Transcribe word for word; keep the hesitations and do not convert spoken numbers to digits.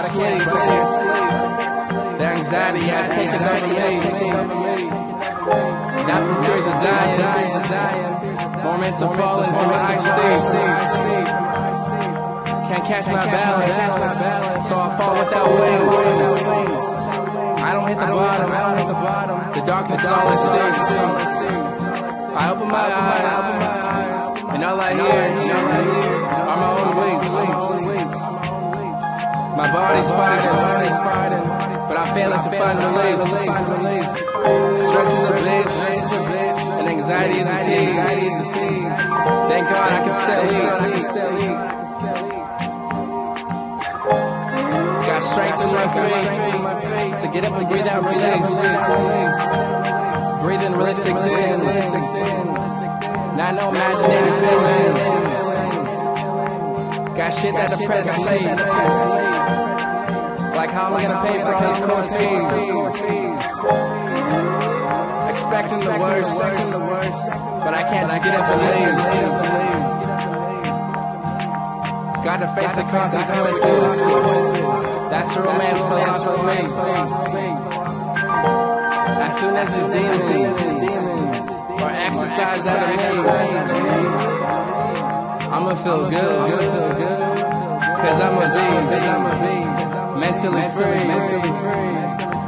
sleep. The anxiety has taken over me. Not from fears of dying, more mental falling from a high state. Can't catch my balance, so I fall without wings. I don't hit the bottom, the darkness is all I see. I open my eyes, and all I hear are my own wings. My body's fighting, but I'm failing to find relief. Stress is a bitch, and anxiety is a tease. Thank God I can still eat. Got strength in my feet to get up and breathe out, release. Breathe in realistic things, not no imaginative feelings. Got shit that depresses me, like how am I gonna pay for all these court fees? Expecting the worst, but I can't just get up and leave. Gotta face the consequences. That's a romance philosophy. As soon as it's demons or exercise out of me, I'ma feel good, cause I'ma be mentally free.